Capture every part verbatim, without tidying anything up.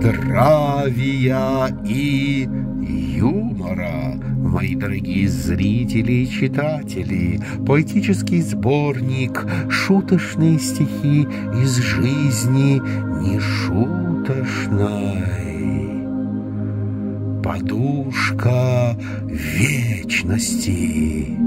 здравия и юмора. Мои дорогие зрители и читатели, поэтический сборник «Шуточные стихи из жизни нешуточной». Подушка вечности.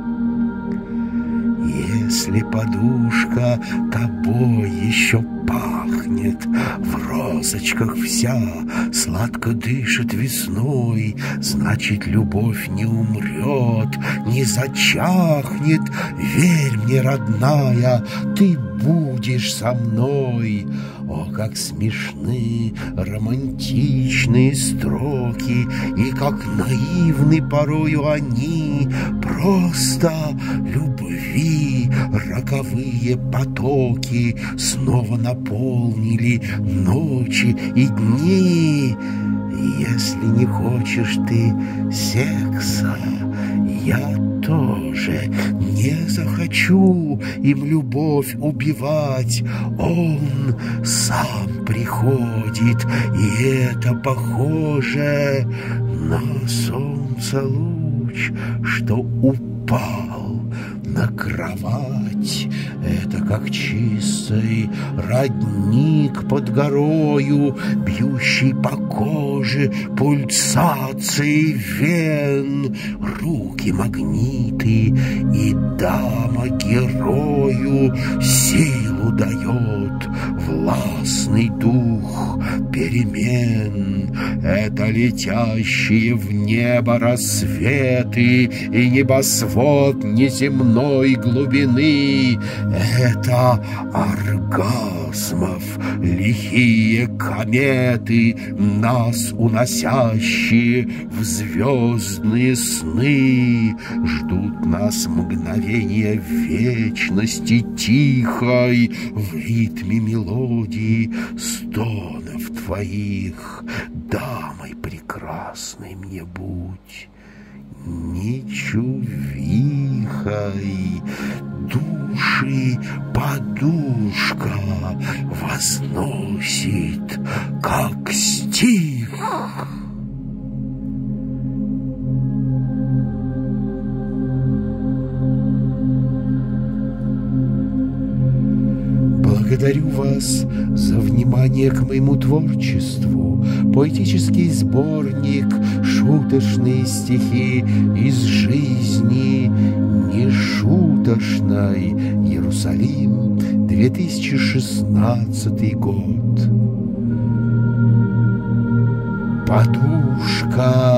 Если подушка тобой еще пахнет, в розочках вся сладко дышит весной, значит, любовь не умрет, не зачахнет. Верь мне, родная, ты будешь со мной. О, как смешны романтичные строки, и как наивны порою они, просто любви роковые потоки снова наполнили ночи и дни. Если не хочешь ты секса, я тоже не захочу им любовь убивать. Он сам приходит, и это похоже на солнце луч, что упал на кровать. Это как чистый родник под горою, бьющий по коже пульсацией вен. Руки магниты, и дама герою силу дает властный дух перемен. Это летящие в небо рассветы и небосвод неземной глубины. Это оргазмов лихие кометы, нас уносящие в звездные сны. Ждут нас мгновения вечности тихой, в ритме мелодии стонов твоих. Дамой прекрасной мне будь, не чувихой. Души подушка возносит, как стих. Благодарю вас за внимание к моему творчеству. Поэтический сборник «Шуточные стихи из жизни нешуточной». Иерусалим, две тысячи шестнадцатый год. Подушка